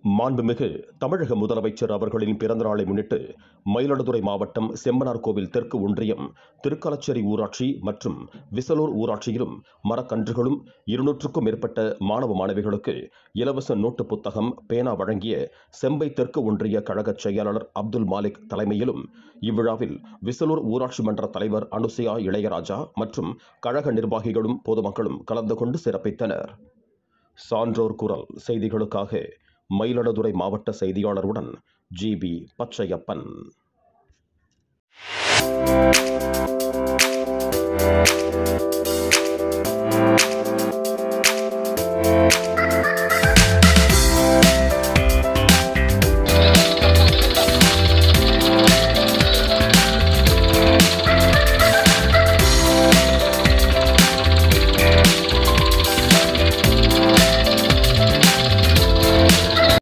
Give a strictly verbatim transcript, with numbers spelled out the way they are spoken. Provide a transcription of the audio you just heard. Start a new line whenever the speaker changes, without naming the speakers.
மாண்புமிகு தமிழக முதலமைச்சர் அவர்களின் பிறந்தநாளை முன்னிட்டு மயிலாடுதுறை மாவட்டம் செம்பனார்கோவில் தெற்கு ஒன்றியம் திருக்கலச்சேரி ஊராட்சி மற்றும் விசலூர் ஊராட்சியிலும் மரக்கன்றுகளும் இருநூற்றுக்கும் மேற்பட்ட மாணவ மாணவிகளுக்கு இலவச நோட்டு புத்தகம் பேனா வழங்கிய செம்பை தெற்கு ஒன்றிய கழக செயலாளர் அப்துல் மாலிக் தலைமையிலும் இவ்விழாவில் விசலூர் ஊராட்சி மன்ற தலைவர் அனுசுயா இளையராஜா மற்றும் கழக நிர்வாகிகளும் பொதுமக்களும் கலந்து கொண்டு சிறப்பித்தனர். சான்றோர் குரல் செய்திகளுக்காக மயிலாடுதுறை மாவட்ட செய்தியாளருடன் ஜி பி பச்சையப்பன்.